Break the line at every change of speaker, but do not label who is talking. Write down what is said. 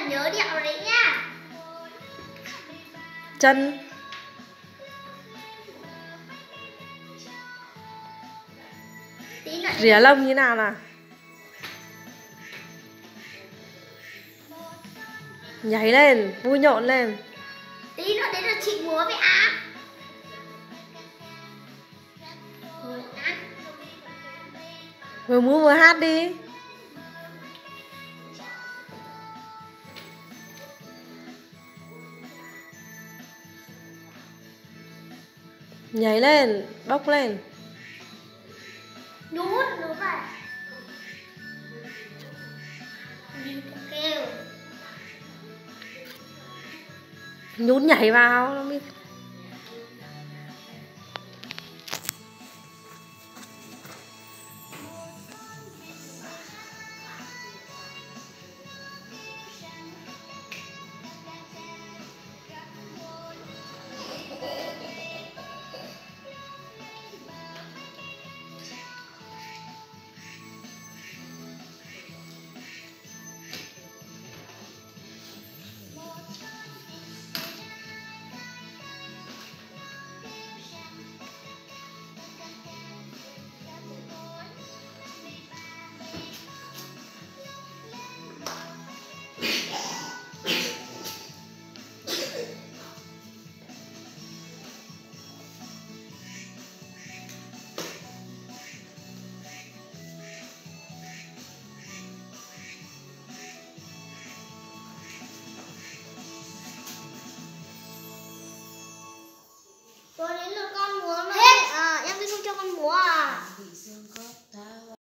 nhớ điệu đấy nha.
Chân. Rỉa lông như nào nào? Nhảy lên, vui nhộn lên.
Tí nữa đấy là chị múa với á.
Vừa múa vừa hát đi. Nhảy lên, bốc lên.
Nhún vậy. Kêu.
Nhún nhảy vào nó mới...
Rồi đến lượt con múa mà. Hết. Em sẽ không cho con múa à?